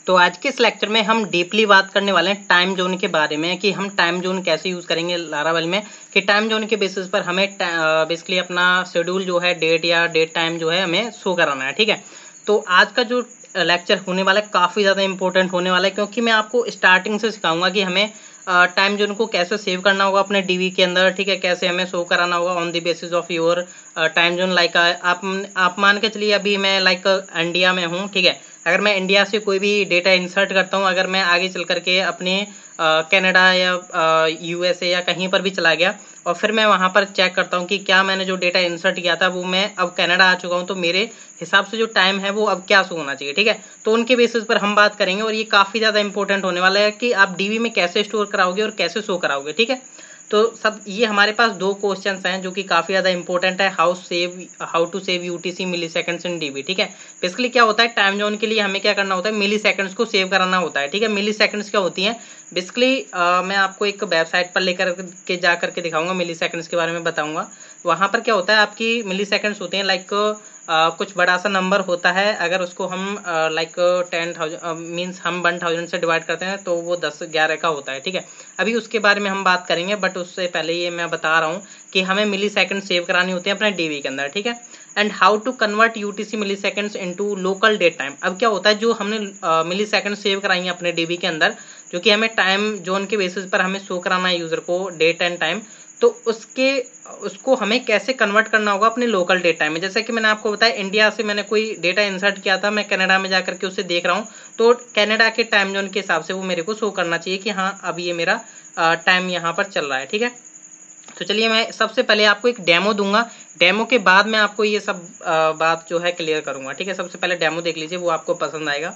तो आज के इस लेक्चर में हम डीपली बात करने वाले हैं टाइम जोन के बारे में कि हम टाइम जोन कैसे यूज़ करेंगे लारावेल में, कि टाइम जोन के बेसिस पर हमें बेसिकली अपना शेड्यूल जो है डेट या डेट टाइम जो है हमें शो कराना है। ठीक है, तो आज का जो लेक्चर होने वाला है काफ़ी ज़्यादा इंपॉर्टेंट होने वाला है, क्योंकि मैं आपको स्टार्टिंग से सिखाऊंगा कि हमें टाइम जोन को कैसे सेव करना होगा अपने डीवी के अंदर। ठीक है, कैसे हमें शो कराना होगा on the basis of your time zone. Like आप मान के चलिए अभी मैं लाइक इंडिया में हूँ। ठीक है, अगर मैं इंडिया से कोई भी डेटा इंसर्ट करता हूँ, अगर मैं आगे चल करके अपने कनाडा या यूएसए या कहीं पर भी चला गया और फिर मैं वहाँ पर चेक करता हूँ कि क्या मैंने जो डेटा इंसर्ट किया था वो मैं अब कनाडा आ चुका हूँ, तो मेरे हिसाब से जो टाइम है वो अब क्या शो होना चाहिए। ठीक है, तो उनके बेसिस पर हम बात करेंगे और ये काफ़ी ज़्यादा इंपॉर्टेंट होने वाला है कि आप डीवी में कैसे स्टोर कराओगे और कैसे शो कराओगे। ठीक है, तो सब ये हमारे पास दो क्वेश्चंस हैं जो कि काफ़ी ज़्यादा इंपॉर्टेंट है। How to save UTC milliseconds in DB. ठीक है, बेसिकली क्या होता है टाइम जोन के लिए हमें क्या करना होता है, मिली सेकेंड्स को सेव कराना होता है। ठीक है, मिली सेकेंड्स क्या होती हैं बेसिकली मैं आपको एक वेबसाइट पर लेकर के जा करके दिखाऊंगा, मिली सेकेंड्स के बारे में बताऊंगा। वहाँ पर क्या होता है आपकी मिली सेकेंड्स होते हैं लाइक कुछ बड़ा सा नंबर होता है, अगर उसको हम लाइक 10,000 मीन्स हम 1,000 से डिवाइड करते हैं तो वो 10-11 का होता है। ठीक है, अभी उसके बारे में हम बात करेंगे, बट उससे पहले ये मैं बता रहा हूँ कि हमें मिली सेकेंड सेव करानी होती है अपने डीवी के अंदर। ठीक है, and how to convert UTC milliseconds into local date time. अब क्या होता है जो हमने मिली सेकेंड सेव कराई है अपने डीवी के अंदर, जो कि हमें टाइम जोन के बेसिस पर हमें शो कराना है यूजर को डेट एंड टाइम, तो उसको हमें कैसे कन्वर्ट करना होगा अपने लोकल डेट टाइम में। जैसे कि मैंने आपको बताया इंडिया से मैंने कोई डेटा इंसर्ट किया था, मैं कनाडा में जाकर के उसे देख रहा हूँ, तो कनाडा के टाइम जोन के हिसाब से वो मेरे को शो करना चाहिए कि हाँ अब ये मेरा टाइम यहाँ पर चल रहा है। ठीक है, तो चलिए मैं सबसे पहले आपको एक डेमो दूंगा, डेमो के बाद मैं आपको ये सब बात जो है क्लियर करूंगा। ठीक है, सबसे पहले डेमो देख लीजिए, वो आपको पसंद आएगा।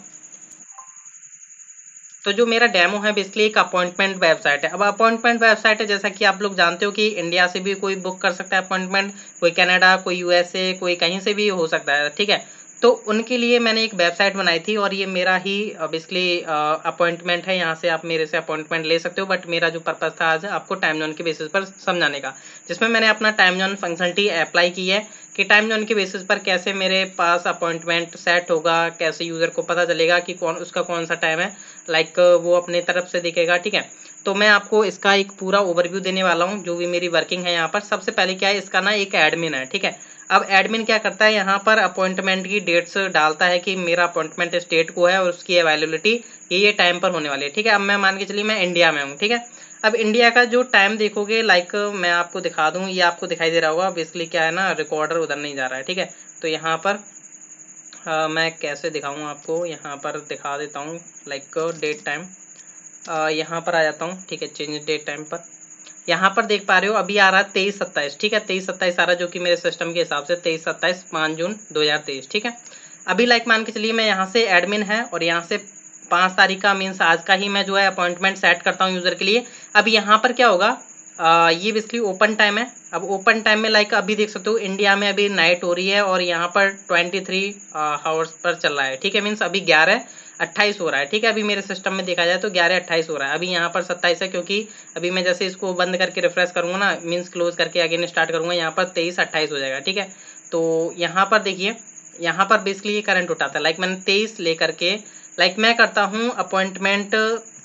तो जो मेरा डेमो है बेसिकली एक अपॉइंटमेंट वेबसाइट है। अब अपॉइंटमेंट वेबसाइट है, जैसा कि आप लोग जानते हो कि इंडिया से भी कोई बुक कर सकता है अपॉइंटमेंट, कोई कनाडा, कोई यूएसए, कोई कहीं से भी हो सकता है। ठीक है, तो उनके लिए मैंने एक वेबसाइट बनाई थी और ये मेरा ही बेसिकली अपॉइंटमेंट है। यहाँ से आप मेरे से अपॉइंटमेंट ले सकते हो, बट मेरा जो पर्पज था आज आपको टाइम जोन के बेसिस पर समझाने का, जिसमें मैंने अपना टाइम जोन फंक्शनलिटी अप्लाई की है कि टाइम जोन के बेसिस पर कैसे मेरे पास अपॉइंटमेंट सेट होगा, कैसे यूजर को पता चलेगा कि उसका कौन सा टाइम है, लाइक वो अपने तरफ से दिखेगा। ठीक है, तो मैं आपको इसका एक पूरा ओवरव्यू देने वाला हूँ जो भी मेरी वर्किंग है यहाँ पर। सबसे पहले क्या है, इसका ना एक एडमिन है। ठीक है, अब एडमिन क्या करता है, यहाँ पर अपॉइंटमेंट की डेट्स डालता है कि मेरा अपॉइंटमेंट इस डेट को है और उसकी अवेलेबिलिटी ये टाइम पर होने वाली है। ठीक है, अब मैं मान के चलिए मैं इंडिया में हूँ। ठीक है, अब इंडिया का जो टाइम देखोगे लाइक मैं आपको दिखा दूँ, ये आपको दिखाई दे रहा होगा। बेसिकली क्या है ना, रिकॉर्डर उधर नहीं जा रहा है। ठीक है, तो यहाँ पर मैं कैसे दिखाऊँ आपको, यहाँ पर दिखा देता हूँ लाइक डेट टाइम। यहाँ पर आ जाता हूँ। ठीक है, चेंज डेट टाइम पर यहाँ पर देख पा रहे हो अभी आ रहा है 23-27। ठीक है, 23-27 आ रहा है जो कि मेरे सिस्टम के हिसाब से 23-27 5 जून 2023। ठीक है, अभी लाइक मान के चलिए मैं यहाँ से एडमिन है और यहाँ से 5 तारीख का मीन्स आज का ही मैं जो है अपॉइंटमेंट सेट करता हूँ यूजर के लिए। अब यहाँ पर क्या होगा, ये बेसिकली ओपन टाइम है। अब ओपन टाइम में लाइक अभी देख सकते हो इंडिया में अभी नाइट हो रही है और यहाँ पर 23 आवर्स पर चल रहा है। ठीक है, मीन्स अभी 11:28 हो रहा है। ठीक है, अभी मेरे सिस्टम में देखा जाए तो 11:28 हो रहा है। अभी यहाँ पर 27 है, क्योंकि अभी मैं जैसे इसको बंद करके रिफ्रेश करूंगा ना, मीन्स क्लोज करके अगेन स्टार्ट करूंगा, यहाँ पर 23:28 हो जाएगा। ठीक है, तो यहाँ पर देखिए, यहाँ पर बेसिकली ये करंट उठाता है। लाइक मैंने 23 लेकर के लाइक मैं करता हूँ अपॉइंटमेंट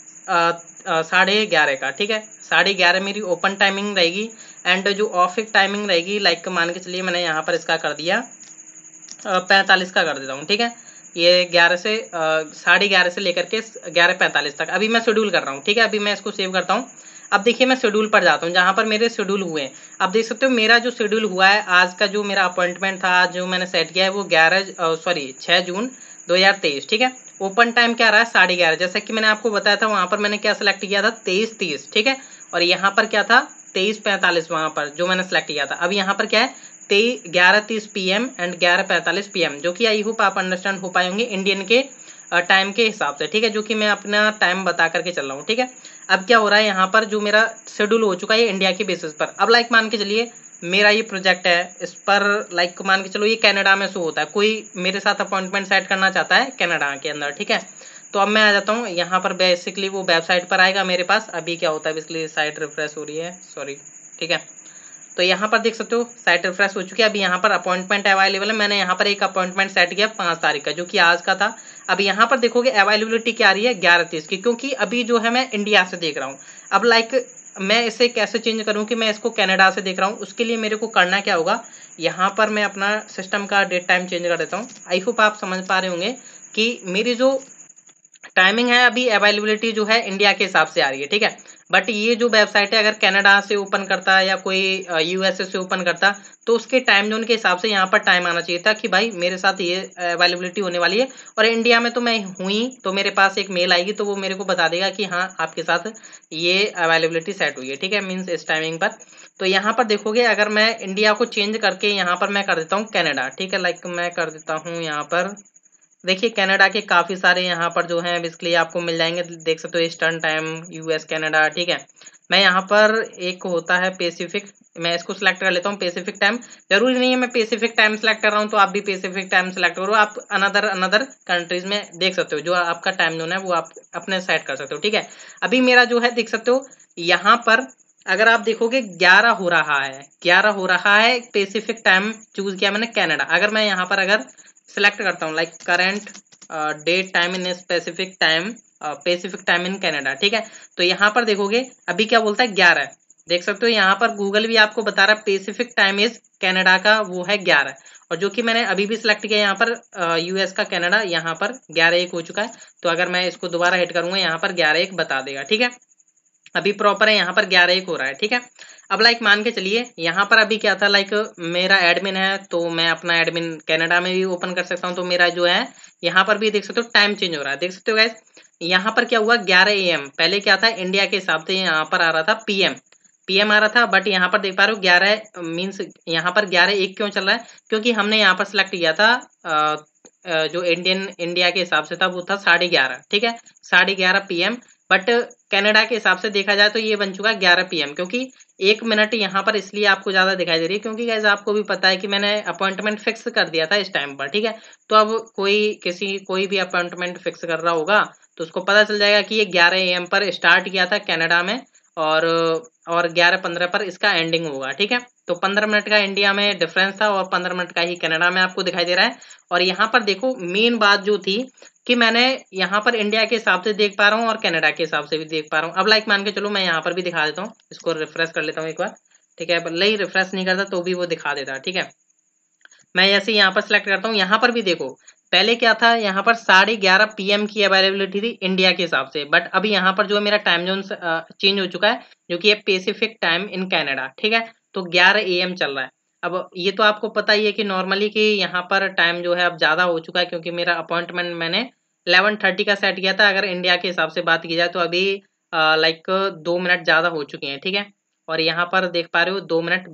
11:30 का। ठीक है, 11:30 मेरी ओपन टाइमिंग रहेगी एंड जो ऑफ टाइमिंग रहेगी लाइक मान के चलिए मैंने यहाँ पर इसका कर दिया 45 का कर देता हूँ। ठीक है, ये 11:30 से लेकर के 11:45 तक अभी मैं शेड्यूल कर रहा हूँ। ठीक है, अभी मैं इसको सेव करता हूँ। अब देखिए मैं शेड्यूल पर जाता हूँ जहाँ पर मेरे शेड्यूल हुए हैं। अब देख सकते हो मेरा जो शेड्यूल हुआ है, आज का जो मेरा अपॉइंटमेंट था, आज जो मैंने सेट किया है वो 6 जून 2023। ठीक है, ओपन टाइम क्या रहा है 11:30, जैसा कि मैंने आपको बताया था। वहां पर मैंने क्या सिलेक्ट किया था 23:30। ठीक है, और यहाँ पर क्या था 23:45 वहां पर जो मैंने सेलेक्ट किया था। अब यहाँ पर क्या है 11:30 PM एंड 11:45 PM, जो कि आई होप आप अंडरस्टैंड हो पाए होंगे इंडियन के टाइम के हिसाब से। ठीक है, जो कि मैं अपना टाइम बता करके चल रहा हूँ। ठीक है, अब क्या हो रहा है यहाँ पर जो मेरा शेड्यूल हो चुका है इंडिया के बेसिस पर। अब लाइक मान के चलिए मेरा ये प्रोजेक्ट है, इस पर लाइक मान के चलो ये कनाडा में शो होता है, कोई मेरे साथ अपॉइंटमेंट सेट करना चाहता है कनाडा के अंदर। ठीक है, तो अब मैं आ जाता हूँ यहाँ पर, बेसिकली वो वेबसाइट पर आएगा मेरे पास। अभी क्या होता है बेसिकली साइट रिफ्रेश हो रही है, सॉरी। ठीक है, तो यहाँ पर देख सकते हो साइट रिफ्रेश हो चुकी है। अभी यहाँ पर अपॉइंटमेंट अवेलेबल है। मैंने यहाँ पर एक अपॉइंटमेंट सेट किया 5 तारीख का, जो कि आज का था। अब यहाँ पर देखोगे अवेलेबिलिटी क्या आ रही है 11:30 की, क्योंकि अभी जो है मैं इंडिया से देख रहा हूँ। अब लाइक मैं इसे कैसे चेंज करूँ कि मैं इसको कनाडा से देख रहा हूँ, उसके लिए मेरे को करना क्या होगा, यहाँ पर मैं अपना सिस्टम का डेट टाइम चेंज कर देता हूँ। आई होप आप समझ पा रहे होंगे कि मेरी जो टाइमिंग है अभी अवेलेबिलिटी जो है इंडिया के हिसाब से आ रही है, ठीक है। बट ये जो वेबसाइट है अगर कनाडा से ओपन करता या कोई यूएसए से ओपन करता तो उसके टाइम जोन के हिसाब से यहाँ पर टाइम आना चाहिए था कि भाई मेरे साथ ये अवेलेबिलिटी होने वाली है। और इंडिया में तो मैं हुई तो मेरे पास एक मेल आएगी तो वो मेरे को बता देगा कि हाँ आपके साथ ये अवेलेबिलिटी सेट हुई है, ठीक है, मीन्स इस टाइमिंग पर। तो यहाँ पर देखोगे अगर मैं इंडिया को चेंज करके यहाँ पर मैं कर देता हूँ कनाडा, ठीक है, लाइक मैं कर देता हूँ यहाँ पर, देखिए कनाडा के काफ़ी सारे यहाँ पर जो हैं बेसिकली आपको मिल जाएंगे, देख सकते हो ईस्टर्न टाइम, यूएस कनाडा, ठीक है। मैं यहाँ पर एक होता है पैसिफिक, मैं इसको सिलेक्ट कर लेता हूँ पैसिफिक टाइम। जरूरी नहीं है मैं पैसिफिक टाइम सेलेक्ट कर रहा हूँ तो आप भी पैसिफिक टाइम सेलेक्ट करो, आप अनदर कंट्रीज में देख सकते हो जो आपका टाइम जोन है वो आप अपने सेट कर सकते हो, ठीक है। अभी मेरा जो है देख सकते हो यहाँ पर अगर आप देखोगे 11 हो रहा है, 11 हो रहा है, पैसिफिक टाइम चूज किया मैंने कनाडा। अगर मैं यहाँ पर अगर सिलेक्ट करता हूँ like current date time in specific time pacific time in Canada, ठीक है, तो यहाँ पर देखोगे अभी क्या बोलता है 11, देख सकते हो यहाँ पर गूगल भी आपको बता रहा है पैसिफिक टाइम इज कनाडा का वो है 11, और जो कि मैंने अभी भी सिलेक्ट किया यहाँ पर यूएस का कनाडा, यहाँ पर 11:01 हो चुका है। तो अगर मैं इसको दोबारा हिट करूंगा यहाँ पर 11:01 बता देगा, ठीक है, अभी प्रॉपर है यहाँ पर 11:01 हो रहा है, ठीक है। अब लाइक मान के चलिए यहाँ पर अभी क्या था, लाइक मेरा एडमिन है तो मैं अपना एडमिन कनाडा में भी ओपन कर सकता हूँ, तो मेरा जो है यहाँ पर भी देख सकते हो टाइम चेंज हो रहा है, देख सकते हो गाइस। यहाँ पर क्या हुआ 11 AM, पहले क्या था इंडिया के हिसाब से यहाँ पर आ रहा था पीएम आ रहा था, बट यहाँ पर देख पा रहे हो 11 मीन्स यहाँ पर 11:01 क्यों चल रहा है, क्योंकि हमने यहाँ पर सिलेक्ट किया था जो इंडिया के हिसाब से था वो था 11:30, ठीक है, 11:30 PM। बट कनाडा के हिसाब से देखा जाए तो ये बन चुका है 11 PM, क्योंकि 1 मिनट यहाँ पर इसलिए आपको ज्यादा दिखाई दे रही है क्योंकि गाइस आपको भी पता है कि मैंने अपॉइंटमेंट फिक्स कर दिया था इस टाइम पर, ठीक है। तो अब कोई भी अपॉइंटमेंट फिक्स कर रहा होगा तो उसको पता चल जाएगा कि ये 11 AM पर स्टार्ट किया था कनाडा में और 11:15 पर इसका एंडिंग होगा, ठीक है। तो 15 मिनट का इंडिया में डिफरेंस था और 15 मिनट का ही कनाडा में आपको दिखाई दे रहा है। और यहाँ पर देखो मेन बात जो थी कि मैंने यहाँ पर इंडिया के हिसाब से देख पा रहा हूँ और कनाडा के हिसाब से भी देख पा रहा हूँ। अब लाइक मान के चलो मैं यहाँ पर भी दिखा देता हूँ, इसको रिफ्रेश कर लेता हूँ एक बार, ठीक है, भले ही रिफ्रेश नहीं करता तो भी वो दिखा देता, ठीक है। मैं जैसे यहाँ पर सिलेक्ट करता हूँ, यहाँ पर भी देखो पहले क्या था, यहाँ पर 11:30 PM की अवेलेबिलिटी थी इंडिया के हिसाब से, बट अभी यहाँ पर जो है मेरा टाइम जोन चेंज हो चुका है जो कि है पैसिफिक टाइम इन कनाडा, ठीक है। तो 11 AM चल रहा है। अब ये तो आपको पता ही है कि नॉर्मली कि यहाँ पर टाइम जो है अब ज्यादा हो चुका है क्योंकि मेरा अपॉइंटमेंट मैंने 11:30 का सेट किया था। अगर इंडिया के हिसाब से बात की जाए तो अभी लाइक 2 मिनट ज्यादा हो चुके हैं, ठीक है। और यहाँ पर देख पा रहे हो 2 मिनट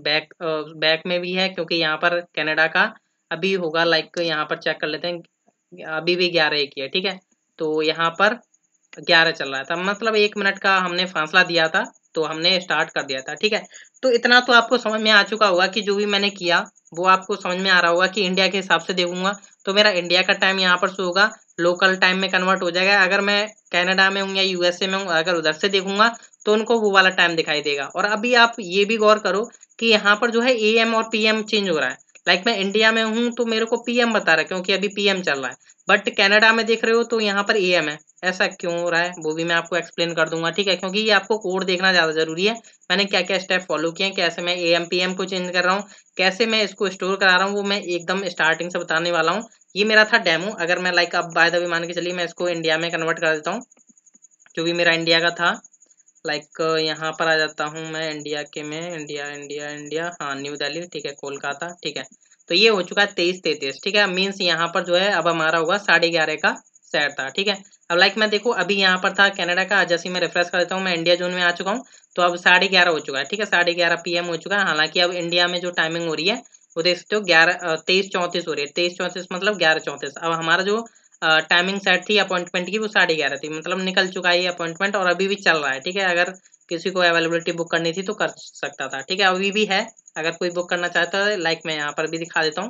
बैक में भी है क्योंकि यहाँ पर कनाडा का अभी होगा, लाइक यहाँ पर चेक कर लेते हैं, अभी भी 11:01 है, ठीक है। तो यहाँ पर 11 चल रहा था, मतलब 1 मिनट का हमने फासला दिया था तो हमने स्टार्ट कर दिया था, ठीक है। तो इतना तो आपको समझ में आ चुका होगा कि जो भी मैंने किया वो आपको समझ में आ रहा होगा कि इंडिया के हिसाब से देखूंगा तो मेरा इंडिया का टाइम यहाँ पर शो होगा, लोकल टाइम में कन्वर्ट हो जाएगा। अगर मैं कनाडा में हूँ या यूएसए में हूँ, अगर उधर से देखूंगा तो उनको वो वाला टाइम दिखाई देगा। और अभी आप ये भी गौर करो कि यहाँ पर जो है AM और PM चेंज हो रहा है, लाइक मैं इंडिया में हूँ तो मेरे को PM बता रहा है क्योंकि अभी PM चल रहा है, बट कनाडा में देख रहे हो तो यहाँ पर AM है। ऐसा क्यों हो रहा है वो भी मैं आपको एक्सप्लेन कर दूंगा, ठीक है, क्योंकि ये आपको कोड देखना ज्यादा जरूरी है। मैंने क्या क्या स्टेप फॉलो किए हैं, कैसे मैं AM PM को चेंज कर रहा हूँ, कैसे मैं इसको स्टोर करा रहा हूँ, वो मैं एकदम स्टार्टिंग से बताने वाला हूँ। ये मेरा था डेमो। अगर मैं लाइक अब बाय द वे मान के चलिए मैं इसको इंडिया में कन्वर्ट कर देता हूँ, जो भी मेरा इंडिया का था, लाइक यहाँ पर आ जाता हूँ मैं इंडिया के में, इंडिया हाँ न्यू दिल्ली, ठीक है, कोलकाता, ठीक है। तो ये हो चुका है 23:33, ठीक है, मीन्स यहाँ पर जो है अब हमारा होगा 11:30 का सेट था, ठीक है। अब लाइक मैं देखो अभी यहाँ पर था कनाडा का, जैसे मैं रिफ्रेश कर देता हूँ मैं इंडिया जोन में आ चुका हूँ तो अब 11:30 हो चुका है, ठीक है, 11:30 PM हो चुका है। हालांकि अब इंडिया में जो टाइमिंग हो रही है वो देख सकते हो 23:34 हो रही है, 23:34 मतलब 11:34। अब हमारा जो टाइमिंग सेट थी अपॉइंटमेंट की वो 11:30 थी, मतलब निकल चुका है ये अपॉइंटमेंट और अभी भी चल रहा है, ठीक है। अगर किसी को अवेलेबिलिटी बुक करनी थी तो कर सकता था, ठीक है, अभी भी है। अगर कोई बुक करना चाहता है लाइक मैं यहाँ पर भी दिखा देता हूँ,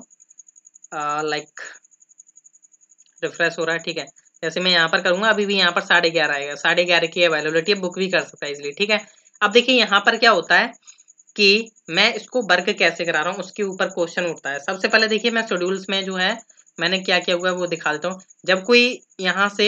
लाइक रिफ्रेश हो रहा है, ठीक है। जैसे मैं यहाँ पर करूंगा अभी भी यहाँ पर 11:30 आएगा, 11:30 की अवेलेबिलिटी बुक भी कर सकता है इसलिए, ठीक है। अब देखिए यहाँ पर क्या होता है कि मैं इसको वर्क कैसे करा रहा हूँ उसके ऊपर क्वेश्चन उठता है। सबसे पहले देखिए मैं शेड्यूल्स में जो है मैंने क्या किया हुआ है वो दिखा देता हूँ। जब कोई यहाँ से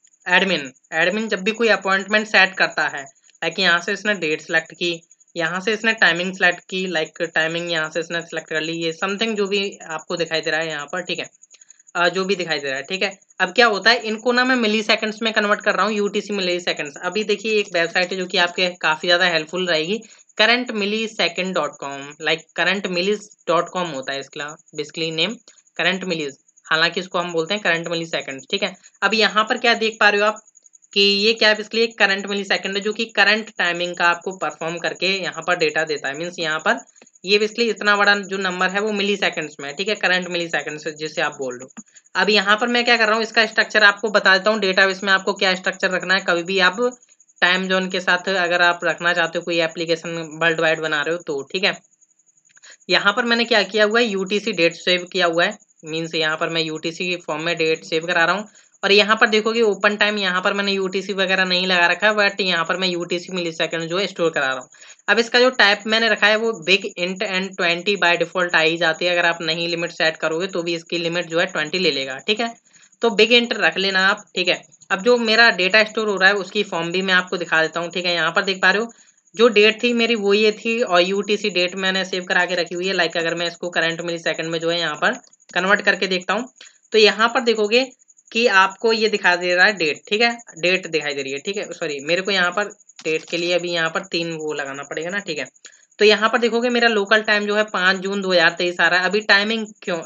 एडमिन जब भी कोई अपॉइंटमेंट सेट करता है, लाइक यहाँ से इसने डेट सेलेक्ट की, यहाँ से इसने टाइमिंग सेलेक्ट की, लाइक टाइमिंग यहाँ से इसने सेलेक्ट कर ली, ये समथिंग जो भी आपको दिखाई दे रहा है यहाँ पर, ठीक है, जो भी दिखाई दे रहा है, ठीक है। अब क्या होता है, इनको ना मैं मिली सेकंड्स में कन्वर्ट कर रहा हूँ, यूटीसी मिली सेकंड्स। अभी देखिए एक वेबसाइट है जो कि आपके काफी ज्यादा हेल्पफुल रहेगी, currentmillisecond.com, लाइक currentmillis.com होता है इसका बेसिकली नेम, करंट मिलीज, हालांकि इसको हम बोलते हैं करंट मिली सेकंड, ठीक है। अब यहाँ पर क्या देख पा रहे हो आप कि ये क्या है, इसलिए करंट मिली सेकंड है जो कि करंट टाइमिंग का आपको परफॉर्म करके यहाँ पर डेटा देता है। मीन्स यहाँ पर ये बेसिकली इतना बड़ा जो नंबर है वो मिली सेकंड्स में है, ठीक है, करंट मिली सेकंड्स जिसे आप बोल रहे हो। अब यहाँ पर मैं क्या कर रहा हूँ, इसका स्ट्रक्चर आपको बता देता हूँ, डेटाबेस में आपको क्या स्ट्रक्चर रखना है। कभी भी आप टाइम जोन के साथ अगर आप रखना चाहते हो, कोई एप्लीकेशन वर्ल्ड वाइड बना रहे हो तो, ठीक है। यहाँ पर मैंने क्या किया हुआ है, यूटीसी डेट सेव किया हुआ है। मीन्स यहाँ पर मैं यूटीसी फॉर्म में डेट सेव करा रहा हूँ। और यहाँ पर देखोगे ओपन टाइम, यहाँ पर मैंने यूटीसी वगैरह नहीं लगा रखा है, बट यहाँ पर मैं यूटीसी मिली सेकंड जो है स्टोर करा रहा हूँ। अब इसका जो टाइप मैंने रखा है वो big int and 20 by default आ ही जाती है। अगर आप नहीं लिमिट सेट करोगे तो भी इसकी लिमिट जो है 20 ले लेगा, ठीक है। तो बिग इंट रख लेना आप, ठीक है। अब जो मेरा डेटा स्टोर हो रहा है उसकी फॉर्म भी मैं आपको दिखा देता हूँ, ठीक है। यहाँ पर देख पा रहे हो जो डेट थी मेरी वो ये थी, और यूटीसी डेट मैंने सेव करा के रखी हुई है। लाइक अगर मैं इसको करंट मिली सेकंड में जो है यहाँ पर कन्वर्ट करके देखता हूँ, तो यहाँ पर देखोगे कि आपको ये दिखा दे रहा है डेट, ठीक है, डेट दिखाई दे रही है, ठीक है। सॉरी, मेरे को यहाँ पर डेट के लिए अभी यहाँ पर 3 वो लगाना पड़ेगा ना, ठीक है। तो यहाँ पर देखोगे मेरा लोकल टाइम जो है 5 जून 2023 आ रहा है। अभी टाइमिंग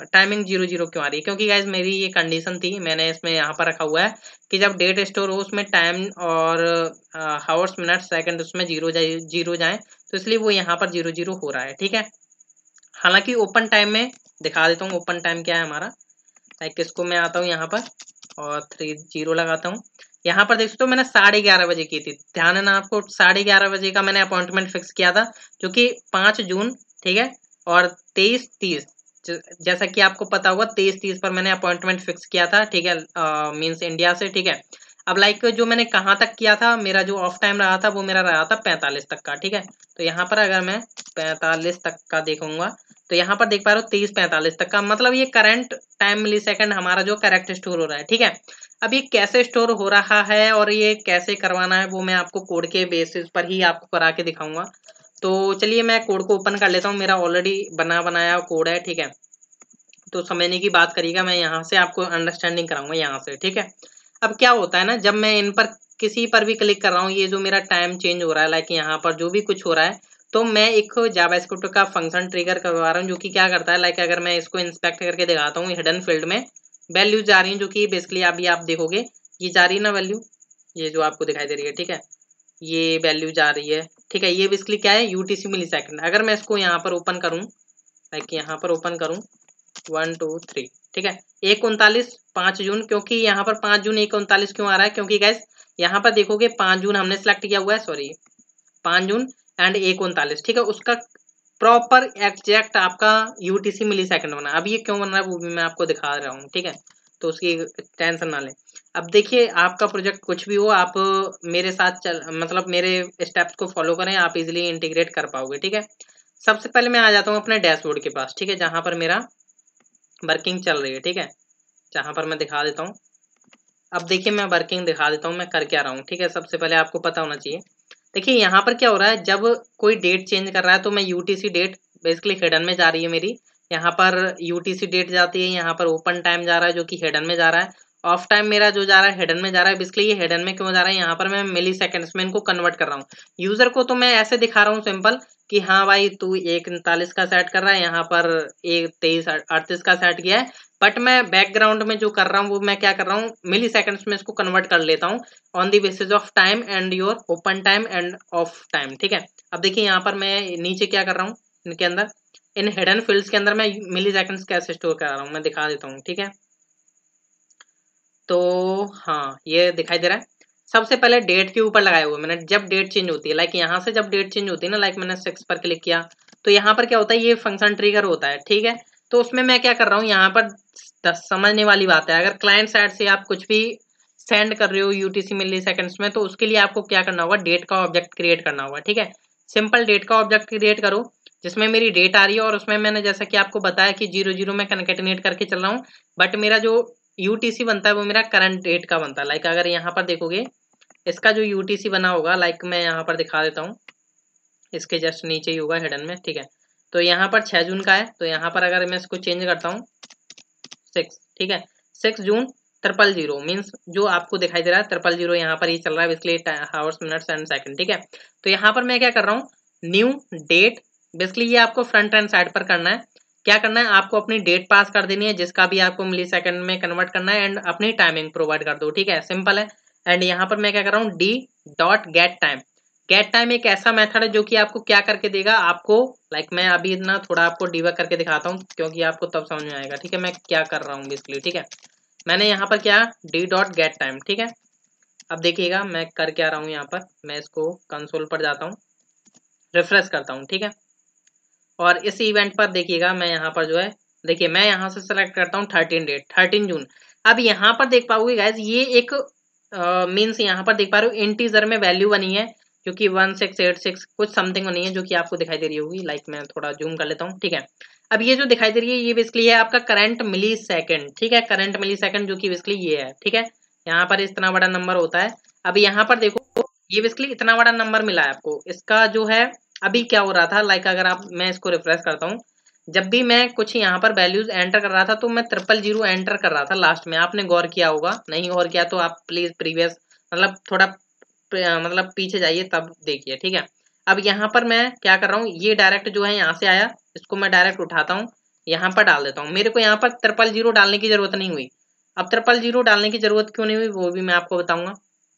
00 क्यों आ रही है, क्योंकि गाइज मेरी ये कंडीशन थी, मैंने इसमें यहाँ पर रखा हुआ है कि जब डेट स्टोर हो उसमें टाइम और हावर्स मिनट सेकंड उसमें जीरो जाए, तो इसलिए वो यहाँ पर 00 हो रहा है, ठीक है। हालांकि ओपन टाइम में दिखा देता हूँ, ओपन टाइम क्या है हमारा। लाइक इसको मैं आता हूँ यहाँ पर और 30 लगाता हूँ। यहाँ पर देख सकते हो मैंने 11:30 बजे की थी, ध्यान है ना आपको, 11:30 बजे का मैंने अपॉइंटमेंट फिक्स किया था, जो कि 5 जून, ठीक है। और 23:30 जैसा कि आपको पता होगा 23:30 पर मैंने अपॉइंटमेंट फिक्स किया था, ठीक है, मीन्स इंडिया से, ठीक है। अब लाइक जो मैंने कहाँ तक किया था, मेरा जो ऑफ टाइम रहा था वो मेरा रहा था 45 तक का, ठीक है। तो यहाँ पर अगर मैं 45 तक का देखूंगा तो यहाँ पर देख पा रहे हो 30:45 तक का, मतलब ये करंट टाइम मिली सेकंड हमारा जो करेक्ट स्टोर हो रहा है, ठीक है। अब ये कैसे स्टोर हो रहा है और ये कैसे करवाना है वो मैं आपको कोड के बेसिस पर ही आपको करा के दिखाऊंगा। तो चलिए मैं कोड को ओपन कर लेता हूँ, मेरा ऑलरेडी बना बनाया कोड है, ठीक है। तो समझने की बात करिएगा, मैं यहाँ से आपको अंडरस्टैंडिंग कराऊंगा यहाँ से, ठीक है। अब क्या होता है ना, जब मैं इन पर किसी पर भी क्लिक कर रहा हूँ, ये जो मेरा टाइम चेंज हो रहा है, लाइक यहाँ पर जो भी कुछ हो रहा है, तो मैं एक जावास्क्रिप्ट का फंक्शन ट्रिगर करवा रहा हूँ जो कि क्या करता है, लाइक अगर मैं इसको इंस्पेक्ट करके दिखाता हूँ, हिडन फील्ड में वैल्यूज जा रही है, जो कि बेसिकली अभी आप देखोगे ये जा रही है ना वैल्यू, ये जो आपको दिखाई दे रही है, ठीक है, ये वैल्यू जा रही है, ठीक है। ये बेसिकली क्या है, यूटीसी मिली सेकंड। अगर मैं इसको यहाँ पर ओपन करूँ, लाइक यहाँ पर ओपन करूँ 1 2 3, ठीक है, 1:39 5 जून, क्योंकि यहाँ पर 5 जून 1:39 क्यों आ रहा है, क्योंकि गैस यहाँ पर देखोगे 5 जून हमने सेलेक्ट किया हुआ है, सॉरी 5 जून एंड 1:39, ठीक है, उसका प्रॉपर एग्जैक्ट आपका यूटीसी मिली सेकंड बना। अब ये क्यों बन रहा है वो भी मैं आपको दिखा रहा हूँ, ठीक है, तो उसकी टेंशन ना लें। अब देखिए आपका प्रोजेक्ट कुछ भी हो, आप मेरे साथ मतलब मेरे स्टेप्स को फॉलो करें, आप इजिली इंटीग्रेट कर पाओगे, ठीक है। सबसे पहले मैं आ जाता हूँ अपने डैशबोर्ड के पास, ठीक है, जहां पर मेरा वर्किंग चल रही है, ठीक है, जहां पर मैं दिखा देता हूँ। अब देखिए मैं वर्किंग दिखा देता हूँ मैं कर क्या रहा हूँ, ठीक है। सबसे पहले आपको पता होना चाहिए, देखिए यहाँ पर क्या हो रहा है, जब कोई डेट चेंज कर रहा है तो मैं यूटीसी डेट बेसिकली हिडन में जा रही है मेरी, यहाँ पर यूटीसी डेट जाती है, यहाँ पर ओपन टाइम जा रहा है जो कि हिडन में जा रहा है, ऑफ टाइम मेरा जो जा रहा है हिडन में जा रहा है। बेसिकली ये हिडन में क्यों जा रहा है, यहाँ पर मैं मिली सेकंड्स में इनको कन्वर्ट कर रहा हूँ। यूजर को तो मैं ऐसे दिखा रहा हूँ सिंपल कि हाँ भाई तू 1:39 का सेट कर रहा है, यहाँ पर 1:23:38 का सेट किया है, बट मैं बैकग्राउंड में जो कर रहा हूँ वो मैं क्या कर रहा हूँ, मिली सेकंड्स में इसको कन्वर्ट कर लेता हूँ on the basis of time and your open time and off time, ठीक है। अब देखिए यहाँ पर मैं नीचे क्या कर रहा हूँ, इनके अंदर इन हिडन फील्ड्स के अंदर मैं मिली सेकंड्स कैसे स्टोर कर रहा हूँ मैं दिखा देता हूँ, ठीक है। तो हाँ ये दिखाई दे रहा है, सबसे पहले डेट के ऊपर लगाया हुआ मैंने, जब डेट चेंज होती है, लाइक यहाँ से जब डेट चेंज होती है ना, लाइक मैंने 6 पर क्लिक किया तो यहाँ पर क्या होता है, ये फंक्शन ट्रिगर होता है, ठीक है। तो उसमें मैं क्या कर रहा हूँ, यहाँ पर समझने वाली बात है, अगर क्लाइंट साइड से आप कुछ भी सेंड कर रहे हो यूटीसी मिली सेकंड्स में, तो उसके लिए आपको क्या करना होगा, डेट का ऑब्जेक्ट क्रिएट करना होगा, ठीक है। सिंपल डेट का ऑब्जेक्ट क्रिएट करो जिसमें मेरी डेट आ रही है और उसमें मैंने जैसा कि आपको बताया कि 00 में कनकेटिनेट करके चल रहा हूँ, बट मेरा जो यूटीसी बनता है वो मेरा करंट डेट का बनता है। लाइक अगर यहाँ पर देखोगे इसका जो यूटीसी बना होगा, लाइक मैं यहाँ पर दिखा देता हूँ, इसके जस्ट नीचे ही होगा हिडन में, ठीक है। तो यहाँ पर 6 जून का है, तो यहाँ पर अगर मैं इसको चेंज करता हूँ 6, ठीक है, 6 जून 000 मीन्स जो आपको दिखाई दे रहा है 000 यहाँ पर ही चल रहा है, इसलिए हावर्स मिनट्स एंड सेकंड, ठीक है। तो यहाँ पर मैं क्या कर रहा हूँ, न्यू डेट, बेसिकली ये आपको फ्रंट एंड साइड पर करना है। क्या करना है, आपको अपनी डेट पास कर देनी है जिसका भी आपको मिली सेकंड में कन्वर्ट करना है एंड अपनी टाइमिंग प्रोवाइड कर दो, ठीक है, सिंपल है। एंड यहाँ पर मैं क्या कर रहा हूँ, D dot get time. Get time एक ऐसा मेथड है जो कि आपको क्या करके देगा, आपको लाइक मैं अभी ना थोड़ा आपको डिबग करके दिखाता हूँ क्योंकि आपको तब समझ में आएगा, ठीक है, मैं क्या कर रहा हूँ बेसिकली, ठीक है। मैंने यहाँ पर क्या, डी डॉट गेट टाइम, ठीक है। अब देखिएगा मैं कर क्या रहा हूँ, यहाँ पर मैं इसको कंसोल पर जाता हूँ, रिफ्रेश करता हूँ, ठीक है। और इस इवेंट पर देखिएगा मैं यहाँ पर जो है, देखिए मैं यहाँ से सेलेक्ट करता हूँ 13 डेट, 13 जून। अब यहाँ पर देख पाओगे गाइज ये एक मीन्स यहाँ पर देख पा रहे हो इंटीजर में वैल्यू बनी है जो कि 1686 कुछ समथिंग बनी है जो कि आपको दिखाई दे रही होगी। लाइक मैं थोड़ा जूम कर लेता हूँ, ठीक है। अब ये जो दिखाई दे रही है ये बेसिकली है आपका करंट मिली सेकंड, ठीक है, करंट मिली सेकंड जो कि बेसिकली ये है, ठीक है। यहाँ पर इतना बड़ा नंबर होता है। अब यहाँ पर देखो ये बेसिकली इतना बड़ा नंबर मिला है आपको, इसका जो है अभी क्या हो रहा था, लाइक अगर आप मैं इसको रिफ्रेश करता हूँ, जब भी मैं कुछ यहाँ पर वैल्यूज एंटर कर रहा था तो मैं 000 एंटर कर रहा था लास्ट में, आपने गौर किया होगा, नहीं गौर किया तो आप प्लीज प्रीवियस मतलब थोड़ा मतलब पीछे जाइए तब देखिए, ठीक है। अब यहाँ पर मैं क्या कर रहा हूँ, ये डायरेक्ट जो है यहाँ से आया, इसको मैं डायरेक्ट उठाता हूँ यहाँ पर डाल देता हूँ, मेरे को यहाँ पर 000 डालने की जरूरत नहीं हुई। अब 000 डालने की जरूरत क्यों नहीं हुई वो भी मैं आपको बताऊंगा।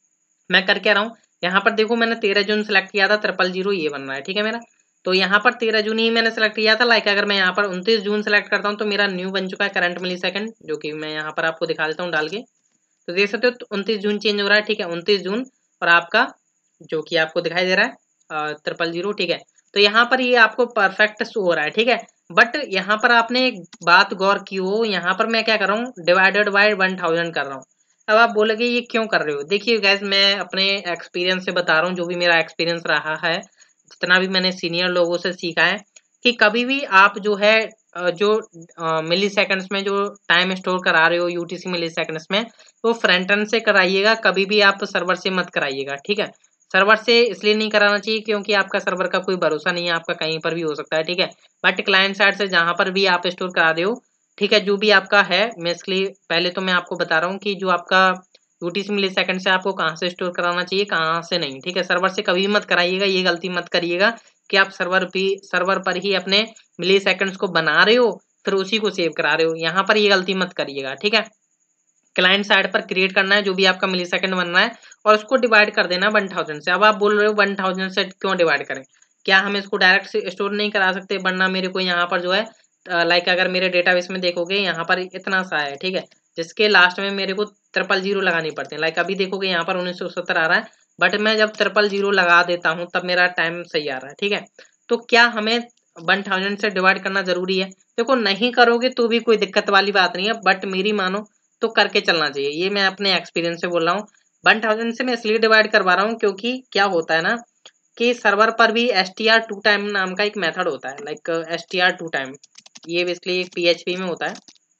मैं कर क्या रहा हूँ, यहाँ पर देखो मैंने 13 जून सेलेक्ट किया था, 000 ये बन रहा है, ठीक है मेरा। तो यहाँ पर 13 जून ही मैंने सेलेक्ट किया था। लाइक अगर मैं यहाँ पर 29 जून सेलेक्ट करता हूँ तो मेरा न्यू बन चुका है करंट मिली सेकंड, जो कि मैं यहाँ पर आपको दिखा देता हूँ डाल के। तो देख सकते हो 29 जून चेंज हो रहा है, ठीक है, 29 जून और आपका जो कि आपको दिखाई दे रहा है 000, ठीक है। तो यहाँ पर ये आपको परफेक्ट शो हो रहा है, ठीक है। बट यहाँ पर आपने एक बात गौर की हो, यहाँ पर मैं क्या कर रहा हूँ, डिवाइडेड बाय 1000 कर रहा हूँ। अब आप बोलोगे ये क्यों कर रहे हो, देखिए गैस मैं अपने एक्सपीरियंस से बता रहा हूँ, जो भी मेरा एक्सपीरियंस रहा है, जितना भी मैंने सीनियर लोगों से सीखा है कि कभी भी आप जो है जो मिली सेकंड्स में जो टाइम स्टोर करा रहे हो यूटीसी मिली सेकंड्स में, वो फ्रंट एंड से कराइएगा, कभी भी आप सर्वर से मत कराइएगा, ठीक है। सर्वर से इसलिए नहीं कराना चाहिए क्योंकि आपका सर्वर का कोई भरोसा नहीं है, आपका कहीं पर भी हो सकता है, ठीक है। बट क्लाइंट साइड से जहां पर भी आप स्टोर करा दो, ठीक है, जो भी आपका है, बेसिकली पहले तो मैं आपको बता रहा हूँ कि जो आपका यूटीसी मिली सेकंड से आपको कहाँ से स्टोर कराना चाहिए कहाँ से नहीं, ठीक है। सर्वर से कभी मत कराइएगा, ये गलती मत करिएगा कि आप सर्वर पर ही अपने मिली सेकंड्स को बना रहे हो फिर उसी को सेव करा रहे हो, यहाँ पर ये गलती मत करिएगा, ठीक है। क्लाइंट साइड पर क्रिएट करना है जो भी आपका मिली सेकंड बनना है और उसको डिवाइड कर देना 1000 से। अब आप बोल रहे हो 1000 से क्यों डिवाइड करें, क्या हम इसको डायरेक्ट से स्टोर नहीं करा सकते, वरना मेरे को यहाँ पर जो है लाइक अगर मेरे डेटाबेस में देखोगे यहाँ पर इतना सा है, ठीक है, जिसके लास्ट में मेरे को 000 लगानी पड़ते हैं। लाइक अभी देखोगे यहाँ पर 1970 आ रहा है, बट मैं जब 000 लगा देता हूँ तब मेरा टाइम सही आ रहा है, ठीक है। तो क्या हमें 1000 से डिवाइड करना जरूरी है, देखो नहीं करोगे तो भी कोई दिक्कत वाली बात नहीं है, बट मेरी मानो तो करके चलना चाहिए, ये मैं अपने एक्सपीरियंस से बोल रहा हूँ। 1000 से मैं इसलिए डिवाइड करवा रहा हूँ क्योंकि क्या होता है ना कि सर्वर पर भी str2 टाइम नाम का एक मेथड होता है, लाइक str2 टाइम, ये बेसिकली एक PHP में होता है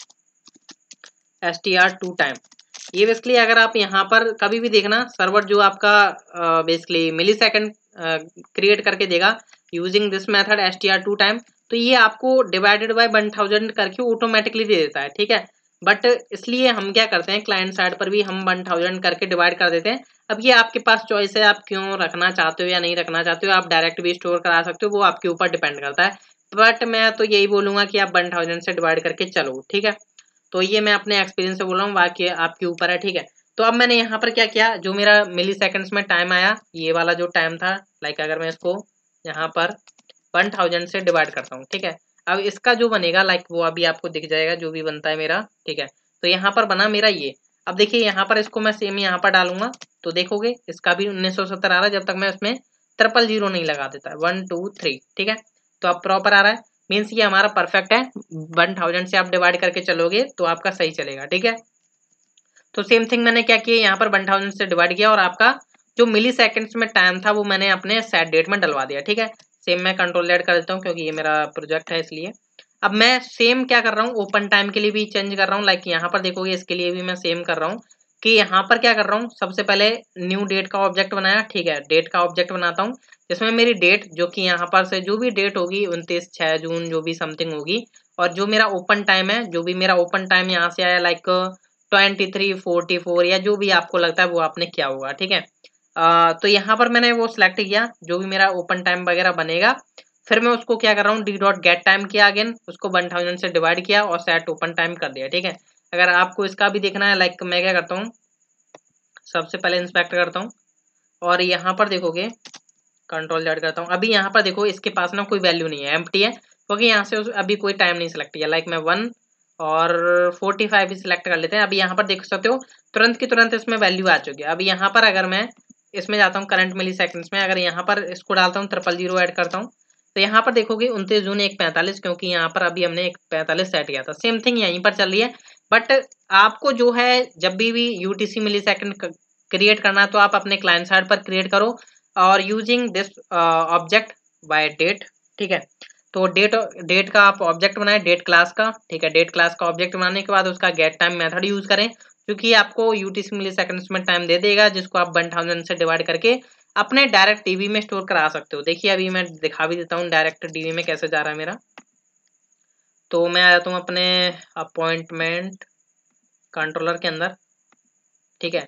str2 टाइम। ये बेसिकली अगर आप यहाँ पर कभी भी देखना सर्वर जो आपका बेसिकली मिली सेकेंड क्रिएट करके देगा using this method str2 time, तो ये आपको डिवाइडेड बाय 1000 करके ऑटोमेटिकली दे देता है, ठीक है। बट इसलिए हम क्या करते हैं क्लाइंट साइड पर भी हम 1000 करके डिवाइड कर देते हैं। अब ये आपके पास चॉइस है, आप क्यों रखना चाहते हो या नहीं रखना चाहते हो, आप डायरेक्ट भी स्टोर करा सकते हो, वो आपके ऊपर डिपेंड करता है। बट मैं तो यही बोलूंगा कि आप 1000 से डिवाइड करके चलो, ठीक है। तो ये मैं अपने एक्सपीरियंस से बोल रहा हूँ, बाकी आपके ऊपर है, ठीक है। तो अब मैंने यहाँ पर क्या किया, जो मेरा मिली सेकंड्स में टाइम आया, ये वाला जो टाइम था, लाइक अगर मैं इसको यहाँ पर 1000 से डिवाइड करता हूँ, ठीक है। अब इसका जो बनेगा लाइक वो अभी आपको दिख जाएगा जो भी बनता है मेरा, ठीक है। तो यहाँ पर बना मेरा ये। अब देखिए यहाँ पर इसको मैं सेम यहाँ पर डालूंगा तो देखोगे इसका भी 1970 आ रहा है, जब तक मैं उसमें 000 नहीं लगा देता, 1 2 3, ठीक है। तो अब प्रॉपर आ रहा है, मीन्स ये हमारा परफेक्ट है। 1000 से आप डिवाइड करके चलोगे तो आपका सही चलेगा, ठीक है। तो सेम थिंग मैंने क्या किया, यहाँ पर 1000 से डिवाइड किया और आपका जो मिली सेकेंड्स में टाइम था वो मैंने अपने सेट डेट में डलवा दिया। ठीक है, सेम मैं कंट्रोल Z कर देता हूँ क्योंकि ये मेरा प्रोजेक्ट है इसलिए। अब मैं सेम क्या कर रहा हूँ, ओपन टाइम के लिए भी चेंज कर रहा हूँ। लाइक यहाँ पर देखोगे इसके लिए भी मैं सेम कर रहा हूँ कि यहाँ पर क्या कर रहा हूँ, सबसे पहले न्यू डेट का ऑब्जेक्ट बनाया। ठीक है, डेट का ऑब्जेक्ट बनाता हूँ जिसमें मेरी डेट जो कि यहाँ पर से जो भी डेट होगी 29/6 जो भी समथिंग होगी, और जो मेरा ओपन टाइम है, जो भी मेरा ओपन टाइम यहाँ से आया लाइक 23:44 या जो भी आपको लगता है वो आपने किया होगा। ठीक है, तो यहाँ पर मैंने वो सिलेक्ट किया जो भी मेरा ओपन टाइम वगैरह बनेगा। फिर मैं उसको क्या कर रहा हूँ, डी डॉट गेट टाइम किया, अगेन उसको 1000 से डिवाइड किया और सेट ओपन टाइम कर दिया। ठीक है, अगर आपको इसका भी देखना है, लाइक मैं क्या करता हूँ, सबसे पहले इंस्पेक्ट करता हूँ और यहाँ पर देखोगे कंट्रोल Z करता हूँ। अभी यहाँ पर देखो इसके पास ना कोई वैल्यू नहीं है, एम्प्टी है, क्योंकि यहाँ से अभी कोई टाइम नहीं सिलेक्ट किया। लाइक मैं 1 और 45 भी सिलेक्ट कर लेते हैं। अभी यहाँ पर देख सकते हो तुरंत की तुरंत इसमें वैल्यू आ चुकी है। अभी यहाँ पर अगर मैं इसमें जाता हूँ करंट मिली सेकेंड्स में, अगर यहाँ पर इसको डालता हूँ 000 ऐड करता हूँ तो यहाँ पर देखोगे 29 जून 1:45, क्योंकि यहाँ पर अभी हमने 1:45 सेट किया था। सेम थिंग यहीं पर चल रही है, बट आपको जो है जब भी यूटीसी मिली सेकेंड क्रिएट करना है तो आप अपने क्लाइंट साइड पर क्रिएट करो और using this object by date. ठीक है, तो डेट का आप ऑब्जेक्ट बनाए, डेट क्लास का। ठीक है, डेट क्लास का ऑब्जेक्ट बनाने के बाद उसका गेट टाइम मेथड यूज करें, क्योंकि आपको यूटीसी मिली सेकेंड्स में टाइम दे देगा, जिसको आप 1000 से डिवाइड करके अपने डायरेक्ट टीवी में स्टोर करा सकते हो। देखिए अभी मैं दिखा भी देता हूँ डायरेक्ट टीवी में कैसे जा रहा है मेरा। तो मैं आ जाता हूँ अपने अपॉइंटमेंट कंट्रोलर के अंदर। ठीक है,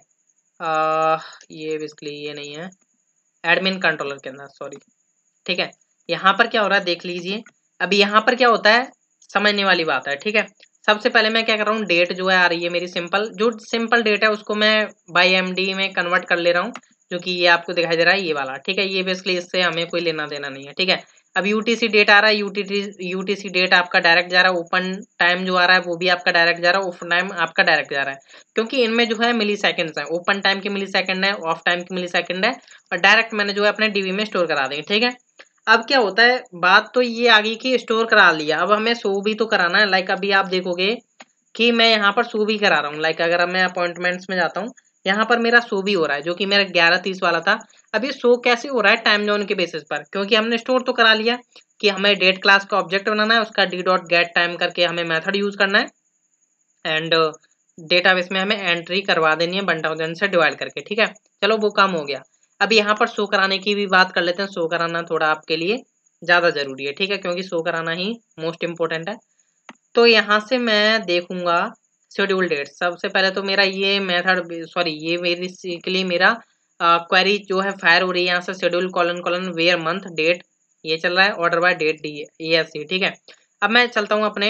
ये बेसिकली ये नहीं है, एडमिन कंट्रोलर के अंदर, सॉरी। ठीक है, यहाँ पर क्या हो रहा है देख लीजिए। अभी यहाँ पर क्या होता है, समझने वाली बात है। ठीक है, सबसे पहले मैं क्या कर रहा हूँ, डेट जो है आ रही है मेरी सिंपल, जो सिंपल डेट है उसको मैं बाई एमडी में कन्वर्ट कर ले रहा हूँ, जो कि ये आपको दिखाई दे रहा है ये वाला। ठीक है, ये बेसिकली इससे हमें कोई लेना देना नहीं है। ठीक है, अब यूटीसी डेट आ रहा है, यूटीसी डेट आपका डायरेक्ट जा रहा है, ओपन टाइम जो आ रहा है वो भी आपका डायरेक्ट जा रहा है, ऑफ टाइम आपका डायरेक्ट जा रहा है, क्योंकि इनमें जो है मिली सेकेंड्स है, ओपन टाइम की मिली सेकेंड है, ऑफ टाइम की मिली सेकेंड है, और डायरेक्ट मैंने जो है अपने डीवी में स्टोर करा देंगे। ठीक है, अब क्या होता है, बात तो ये आ गई कि स्टोर करा लिया, अब हमें शो भी तो कराना है। लाइक अभी आप देखोगे कि मैं यहाँ पर शो भी करा रहा हूँ। लाइक अगर मैं अपॉइंटमेंट्स में जाता हूँ, यहाँ पर मेरा शो भी हो रहा है, जो कि मेरा 11:30 वाला था। अब ये शो कैसे हो रहा है, टाइम जोन के बेसिस पर, क्योंकि हमने स्टोर तो करा लिया कि हमें डेट क्लास का ऑब्जेक्ट बनाना है, उसका डी डॉट गेट टाइम करके हमें मेथड यूज करना है, एंड डेटाबेस में हमें एंट्री करवा देनी है 1000 से डिवाइड करके। ठीक है, चलो वो काम हो गया। अब यहाँ पर शो कराने की भी बात कर लेते हैं। शो कराना थोड़ा आपके लिए ज़्यादा ज़रूरी है। ठीक है, क्योंकि शो कराना ही मोस्ट इम्पोर्टेंट है। तो यहाँ से मैं देखूंगा शेड्यूल डेट। सबसे पहले तो मेरा ये मेथड, सॉरी ये बेसिकली मेरा क्वेरी जो है फायर हो रही है यहाँ से, schedule colon colon where month date, ये चल रहा है, order by date D ESC। ठीक है, अब मैं चलता हूँ अपने